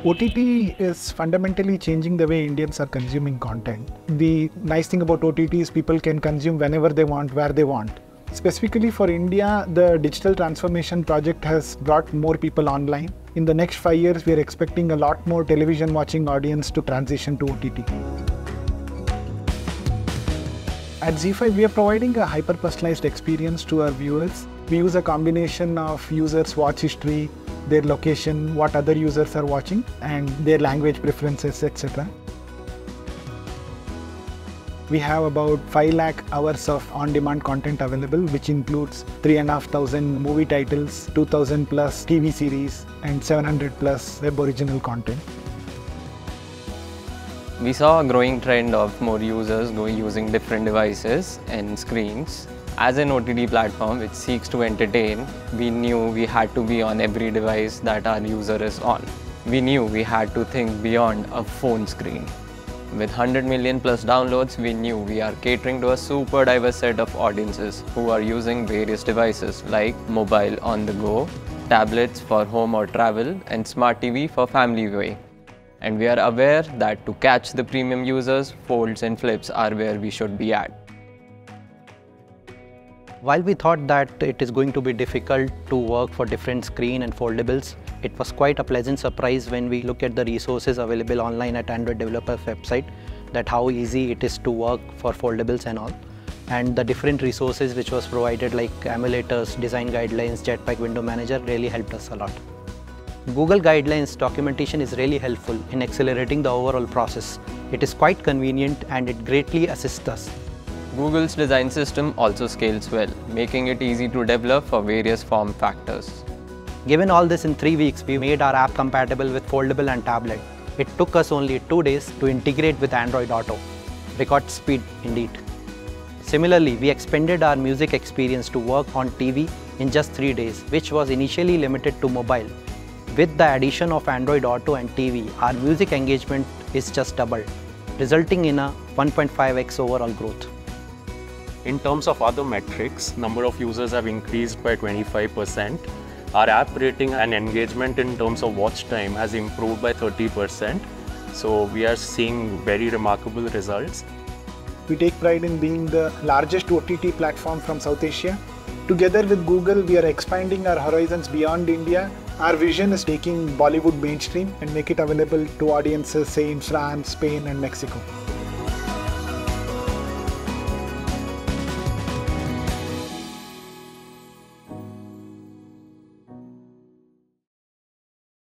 OTT is fundamentally changing the way Indians are consuming content. The nice thing about OTT is people can consume whenever they want, where they want. Specifically for India, the digital transformation project has brought more people online. In the next 5 years, we are expecting a lot more television watching audience to transition to OTT. At Zee5, we are providing a hyper-personalized experience to our viewers. We use a combination of users' watch history, their location, what other users are watching, and their language preferences, etc. We have about 5 lakh hours of on-demand content available, which includes 3,500 movie titles, 2,000 plus TV series, and 700 plus web original content. We saw a growing trend of more users using different devices and screens. As an OTT platform which seeks to entertain, we knew we had to be on every device that our user is on. We knew we had to think beyond a phone screen. With 100 million plus downloads, we knew we are catering to a super diverse set of audiences who are using various devices like mobile on the go, tablets for home or travel, and smart TV for family viewing. And we are aware that to catch the premium users, folds and flips are where we should be at. While we thought that it is going to be difficult to work for different screen and foldables, it was quite a pleasant surprise when we look at the resources available online at Android developers website, that how easy it is to work for foldables and all. And the different resources which was provided like emulators, design guidelines, Jetpack WindowManager really helped us a lot. Google Guidelines documentation is really helpful in accelerating the overall process. It is quite convenient and it greatly assists us. Google's design system also scales well, making it easy to develop for various form factors. Given all this, in 3 weeks, we made our app compatible with foldable and tablet. It took us only 2 days to integrate with Android Auto. Record speed indeed. Similarly, we expanded our music experience to work on TV in just 3 days, which was initially limited to mobile. With the addition of Android Auto and TV, our music engagement is just doubled, resulting in a 1.5x overall growth. In terms of other metrics, number of users have increased by 25%. Our app rating and engagement in terms of watch time has improved by 30%. So we are seeing very remarkable results. We take pride in being the largest OTT platform from South Asia. Together with Google, we are expanding our horizons beyond India. Our vision is taking Bollywood mainstream and make it available to audiences, say in France, Spain, and Mexico.